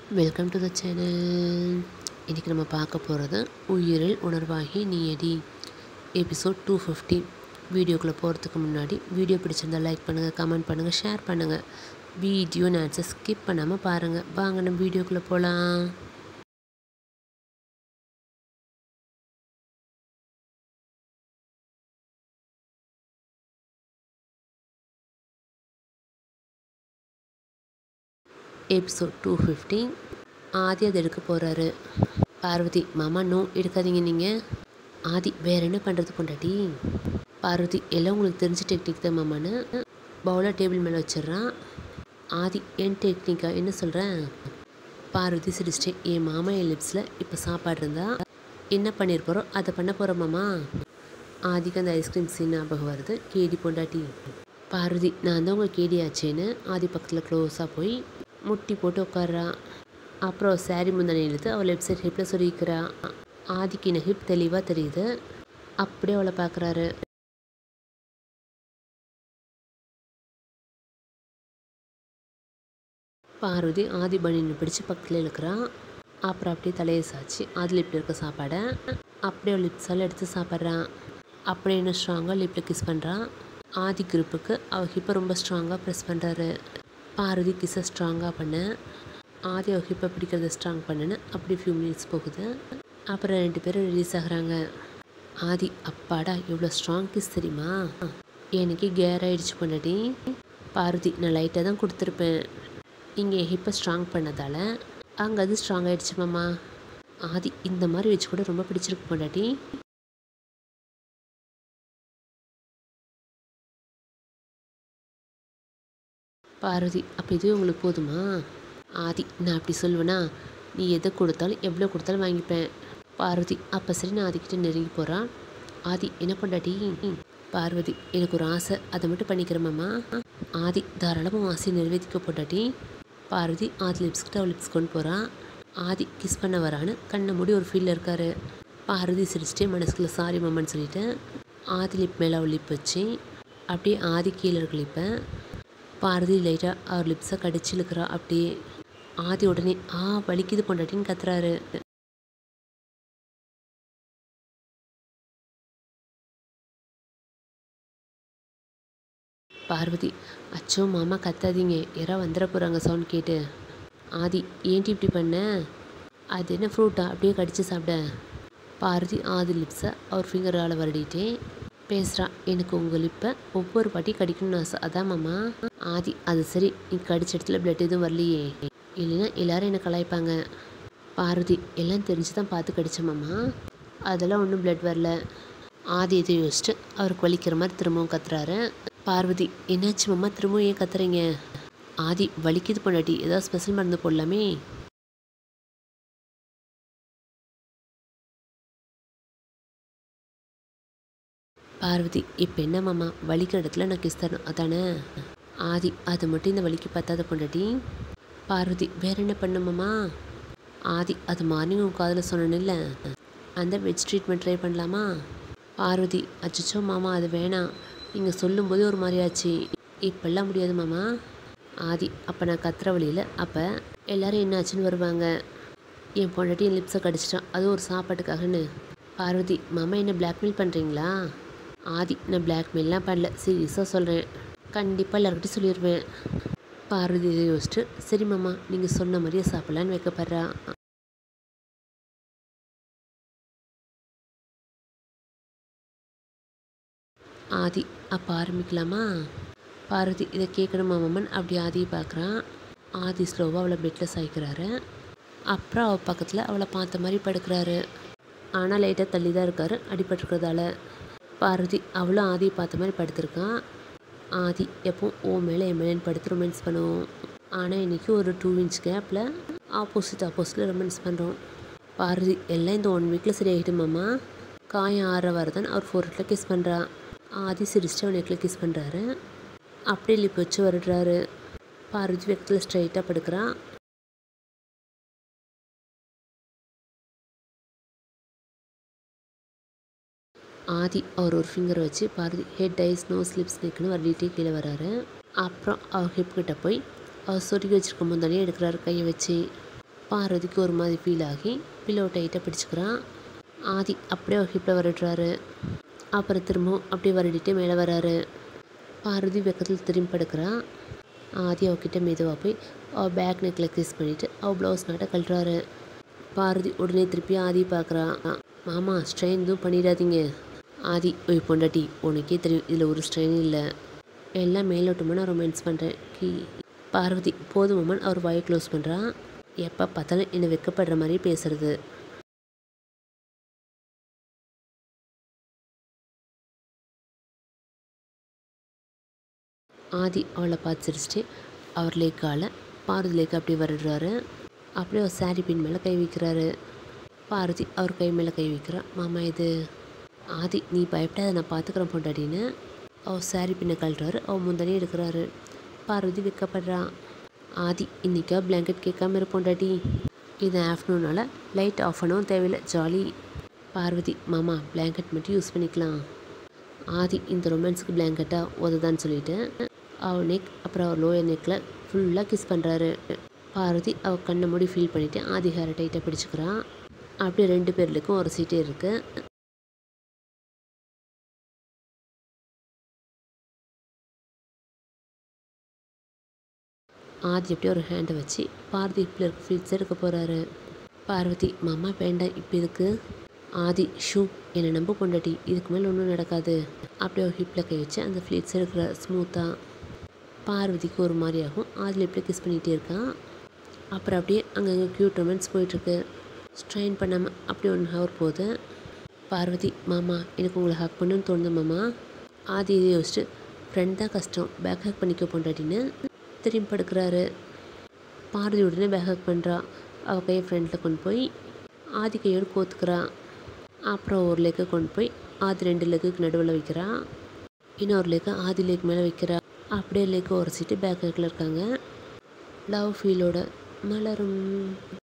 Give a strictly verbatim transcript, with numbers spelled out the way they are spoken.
Welcome to the channel. இன்றைக்கி நம்ம பார்க்க போகிறது உயிரில் உணர்வாகி நீயடி எபிசோட் டூ ஃபிஃப்டி. வீடியோக்குள்ளே போகிறதுக்கு முன்னாடி வீடியோ பிடிச்சிருந்தால் லைக் பண்ணுங்கள், கமெண்ட் பண்ணுங்கள், ஷேர் பண்ணுங்கள். வீடியோ நேட்ஸை ஸ்கிப் பண்ணாமல் பாருங்கள். வாங்க நம்ம வீடியோக்குள்ளே போகலாம். Episode two fifty. ஆதி அதை எடுக்க போகிறாரு. பார்வதி, மாமா நோ எடுக்காதீங்க நீங்கள். ஆதி, வேறு என்ன பண்ணுறது பொண்டாட்டி? பார்வதி, எல்லாம் உங்களுக்கு தெரிஞ்ச டெக்னிக் தான் மாமான்னு பவுலை டேபிள் மேலே வச்சிட்றான். ஆதி, என் டெக்னிக்கா, என்ன சொல்கிறேன்? பார்வதி சிரிச்சிட்டே, என் மாமா என் லிப்ஸில் இப்போ சாப்பாடு இருந்தா என்ன பண்ணியிருப்போறோ அதை பண்ண போகிறோம் மாமா. ஆதிக்கு அந்த ஐஸ்கிரீம் சீன் ஞாபகம் வருது. கேடி பொண்டாட்டி. பார்வதி, நான் தான் உங்கள் கேடி ஆச்சேன்னு ஆதி பக்கத்தில் க்ளோஸாக போய் முட்டி போட்டு உட்கார்றா. அப்புறம் சாரி முந்தானே இழுத்து அவள் லெஃப்ட் சைட் ஹிப்பில் சொருகிக்கிறா. ஆதிக்கு இந்த ஹிப் தெளிவாக தெரியுது. அப்படியே அவளை பார்க்குறாரு. பார்வதி ஆதி பனின்னு பிடிச்சி பக்கத்தில் இழுக்கிறான். அப்புறம் அப்படியே தலையை சாய்ச்சி ஆதி லிப்பில் இருக்க சாப்பாடை அப்படியே அவள் லிப்ஸால் எடுத்து சாப்பிட்றான். அப்படியே இன்னும் ஸ்ட்ராங்காக லிப்பில் கிஸ் பண்ணுறான். ஆதி குரூப்புக்கு அவள் ஹிப்பை ரொம்ப ஸ்ட்ராங்காக ப்ரெஸ் பண்ணுறாரு. பார்வதி கிஸ்ஸை ஸ்ட்ராங்காக பண்ண, ஆதி அவள் ஹிப்பை பிடிக்கிறத ஸ்ட்ராங் பண்ணுன்னு அப்படி ஃபியூ மினிட்ஸ் போகுது. அப்புறம் ரெண்டு பேரும் ரிலீஸ் ஆகுறாங்க. ஆதி, அப்பாடா எவ்வளோ ஸ்ட்ராங் கிஸ் தெரியுமா, எனக்கு கேர் ஆகிடுச்சு பொண்டாட்டி. பார்வதி, நான் லைட்டாக தான் கொடுத்துருப்பேன், இங்கே என் ஹிப்பை ஸ்ட்ராங் பண்ணதால் அங்கே அது ஸ்ட்ராங் ஆகிடுச்சு மாமா. ஆதி, இந்த மாதிரி வச்சு கூட ரொம்ப பிடிச்சிருக்கு பொண்டாட்டி. பார்வதி, அப்போ இதுவே உங்களுக்கு போதுமா? ஆதி, நான் அப்படி சொல்லுவேனா, நீ எதை கொடுத்தாலும் எவ்வளோ கொடுத்தாலும் வாங்கிப்பேன். பார்வதி, அப்போ சரி, நான் ஆதிக்கிட்ட நெருங்கி போகிறான். ஆதி, என்ன பொண்டாட்டி? பார்வதி, எனக்கு ஒரு ஆசை, அதை மட்டும் பண்ணிக்கிறேம்மாம்மா. ஆதி, தாராளமாக ஆசையை நிறைவேற்றிக்க பொண்டாட்டி. பார்வதி ஆதி லிப்ஸ்கிட்ட அவள் லிப்ஸ் கொண்டு போகிறான். ஆதி கிஸ் பண்ண வரான்னு கண்ணை மூடி ஒரு ஃபீலில் இருக்கார். பார்வதி சிரிச்சிட்டே மனசுக்குள்ளே சாரி மாமான்னு சொல்லிவிட்டு ஆதி லிப் மேலே அவள் லிப் வச்சு அப்படியே ஆதி கீழே இருக்க லிப்பை பார்வதி லைட்டாக அவர் லிப்ஸை கடிச்சு இழுக்கிறா. அப்படியே ஆதி உடனே ஆ வலிக்குது பொண்டாட்டின்னு கத்துறாரு. பார்வதி, அச்சோ மாமா கத்தாதீங்க, யாராவது வந்துட போகிறாங்க சவுண்ட் கேட்டு. ஆதி, ஏன்டி இப்படி பண்ண? அது என்ன ஃப்ரூட்டா, அப்படியே கடிச்சு சாப்பிட. பார்வதி ஆதி லிப்ஸை அவர் ஃபிங்கரால் வருடிட்டே பேசுகிறா. எனக்கு உங்கள் லிப்பை ஒவ்வொரு பாட்டி கடிக்கணும்னு ஆசை, அதான் மாமா. ஆதி, அது சரி, நீ கடிச்ச இடத்துல பிளட் எதுவும் வரலையே, இல்லைன்னா எல்லோரும் என்னை கலாய்ப்பாங்க. பார்வதி, எல்லாம் தெரிஞ்சு தான் பார்த்து கடித்தேன் மாமா, அதெல்லாம் ஒன்றும் பிளட் வரல. ஆதி இதை யோசிச்சுட்டு அவருக்கு வலிக்கிற மாதிரி திரும்பவும் கத்துறாரு. பார்வதி, என்னாச்சு மாமா, திரும்பவும் ஏன் கத்துறீங்க? ஆதி, வலிக்குது பொண்டாட்டி, ஏதாவது ஸ்பெஷல் மருந்து போடலாமே. பார்வதி, இப்போ என்ன மாமா, வலிக்கிற இடத்துல நான் கிஸ் தரணும் அதானே? ஆதி, அது மட்டும் இந்த வலிக்கு பத்தாத பொண்டாட்டி. பார்வதி, வேறு என்ன பண்ணுமாம்மா? ஆதி, அது மார்னிங் உன் காதில் சொன்னேன்ல, அந்த வெஜ் ட்ரீட்மெண்ட் ட்ரை பண்ணலாமா? பார்வதி, அச்சோ மாமா, அது வேணாம், நீங்கள் சொல்லும்போதே ஒரு மாதிரி ஆச்சு, இப்போல்லாம் முடியாது மாமா. ஆதி, அப்போ நான் கத்துற வழியில் அப்போ எல்லோரும் என்ன ஆச்சுன்னு வருவாங்க. என் பொண்டாட்டி என் லிப்ஸை கடிச்சிட்டான், அது ஒரு சாப்பாட்டுக்காகன்னு. பார்வதி, மாமா என்ன பிளாக்மெயில் பண்ணுறீங்களா? ஆதி, நான் பிளாக்மெயிலாம் பண்ணல, சீரியஸாக சொல்கிறேன், கண்டிப்பாக எல்லாருக்கிட்டையும் சொல்லிடுவேன். பார்வதி இதை யோசிச்சுட்டு சரி மாமா, நீங்கள் சொன்ன மாதிரியே சாப்பிட்லான்னு வைக்கப்படுறா. ஆதி, அப்போ ஆரம்பிக்கலாமா? பார்வதி, இதை கேட்கணுமா மாமன்? அப்படி ஆதியை பார்க்குறான். ஆதி ஸ்லோவாக அவளை பெட்டில் சாய்க்கிறாரு. அப்புறம் அவள் பக்கத்தில் அவளை பார்த்த மாதிரி படுக்கிறாரு. ஆனால் லைட்டாக தள்ளி தான் இருக்கார் அடிபட்டுருக்கிறதால. பார்வதி அவளும் ஆதியை பார்த்த மாதிரி படுத்திருக்கான். ஆதி எப்பவும் ஓ மேலே என் மேலே படுத்து ரொமான்ஸ் பண்ணுவோம், ஆனால் இன்றைக்கி ஒரு டூ இன்ச் கேப்பில் ஆப்போசிட் ஆப்போசிட்டில் ரொமான்ஸ் பண்ணுறோம். பார்வதி, எல்லாம் இந்த ஒன் வீக்கில் சரியாகிடுமாம்மா, காயம் ஆற வரதான் அவர் ஃபோர்ட்டில் கிஸ் பண்ணுறா. ஆதி சிரிச்சிட்டு அவன் நெக்கில் கிஸ் பண்ணுறாரு. அப்படியே லிப் வச்சு வருடுறாரு. பார்வதி வெக்கத்தில் ஸ்ட்ரைட்டாக படுக்கிறான். ஆதி அவர் ஒரு ஃபிங்கர் வச்சு Parvathi head, eyes, nose, lips, நெக்குன்னு வருடிட்டே கீழே வராரு. அப்புறம் அவர் ஹிப் கிட்ட போய் அவர் சொருகி வச்சுருக்க முந்தானே எடுக்கிறாரு கையை வச்சு. பார்வதிக்கு ஒரு மாதிரி ஃபீல் ஆகி பில்லோ டைட்டாக பிடிச்சிக்கிறான். ஆதி அப்படியே ஒரு ஹிப்பில் வருடுறாரு. அப்புறம் திரும்பவும் அப்படியே வருடிட்டு மேலே வராரு. பார்வதி பக்கத்தில் திரும்பி படுக்கிறான். ஆதி அவகிட்ட மெதுவாக போய் அவள் பேக் நெக்கில் கிஸ் பண்ணிவிட்டு அவள் ப்ளவுஸ் நாட்டை கழட்டுறாரு. பார்வதி உடனே திருப்பி ஆதி பார்க்குறான். மாமா ஸ்ட்ரெயின் எதுவும் பண்ணிடாதீங்க. ஆதி போய் பொண்டாட்டி உனக்கே தெரியும் இதில் ஒரு ஸ்ட்ரெயின் இல்லை, எல்லாம் மேலோட்டமாக ரொமான்ஸ் பண்ணுறேன் கீ. பார்வதி போதும் மாமன் அவர் வாயை க்ளோஸ் பண்ணுறான். எப்போ பார்த்தாலும் என்னை வெக்கப்படுற மாதிரி பேசுறது. ஆதி அவளை பார்த்து சிரிச்சிட்டு அவர் லேக்கால் பார்வதி லேக்கை அப்படியே வருடுறாரு. அப்படியே அவர் சாரி பின் மேலே கை வைக்கிறாரு. பார்வதி அவர் கை மேலே கை வைக்கிறான். மாமா இது. ஆதி நீ பயப்படாத நான் பார்த்துக்கிறேன் பொண்டாட்டின்னு அவர் சாரி பின்னை கழட்டுறாரு. அவர் முந்தானே எடுக்கிறாரு. பார்வதி வெக்கப்படுறான். ஆதி இன்றைக்கா பிளாங்கெட் கேட்காம இரு பொண்டாட்டி, இது ஆஃப்டர்நூனால் லைட் ஆஃப் பண்ணவும் தேவையில்லை, ஜாலி. பார்வதி மாமா பிளாங்கெட் மட்டும் யூஸ் பண்ணிக்கலாம். ஆதி இந்த ரொமான்ஸுக்கு பிளாங்கெட்டாக உததான்னு சொல்லிட்டு அவள் நெக் அப்புறம் அவர் லோயர் நெக்கில் ஃபுல்லாக கிஸ் பண்ணுறாரு. பார்வதி அவள் கண்ணை மூடி ஃபீல் பண்ணிவிட்டு ஆதி ஹேரை டைட்டாக பிடிச்சிக்கிறான். அப்படியே ரெண்டு பேர்லுக்கும் ஒரு சீட்டே இருக்குது. ஆதி அப்படியே ஒரு ஹேண்டை வச்சு பார்வதி ஹிப்பில் இருக்க ஃப்ளீட்ஸ் எடுக்க போகிறாரு. பார்வதி மாமா வேண்டாம் இப்போ இதுக்கு. ஆதி ஷூ என்னை நம்ப பொண்டாட்டி, இதுக்கு மேலே ஒன்றும் நடக்காது. அப்படியே ஒரு ஹிப்பில் கை வச்சு அந்த ஃப்ளீட்ஸ் எடுக்கிற ஸ்மூத்தாக. பார்வதிக்கு ஒரு மாதிரி ஆகும். ஆதில் எப்படியே கிஸ் பண்ணிகிட்டே இருக்கான். அப்புறம் அப்படியே அங்கங்கே க்யூட் ரொமான்ஸ் போயிட்டுருக்கு. ஸ்ட்ரெயின் பண்ணாமல் அப்படியே ஒன் ஹவர் போகுது. பார்வதி மாமா எனக்கு உங்களை ஹக் பண்ணுன்னு தோணுது மாமா. ஆதி இதை யோசிச்சுட்டு ஃப்ரெண்ட் தான் கஷ்டம், பேக் ஹக் பண்ணிக்க பொண்டாட்டின்னு திரும்பி படுக்கிறாரு. பார்வதி உடனே பேக் ஹக் பண்ணுறா. அவள் கையை ஃப்ரெண்டில் கொண்டு போய் ஆதி கையோடு கோத்துக்கிறான். அப்புறம் ஒரு லெக்கை கொண்டு போய் ஆதி ரெண்டு லெக்குக்கு நடுவில் வைக்கிறான். இன்னொரு லெக்கை ஆதி லெக் மேலே வைக்கிறா. அப்படியே லெக்கை உரைச்சிட்டு பேக் ஹக்கில் இருக்காங்க. லவ் ஃபீலோட மலரும்.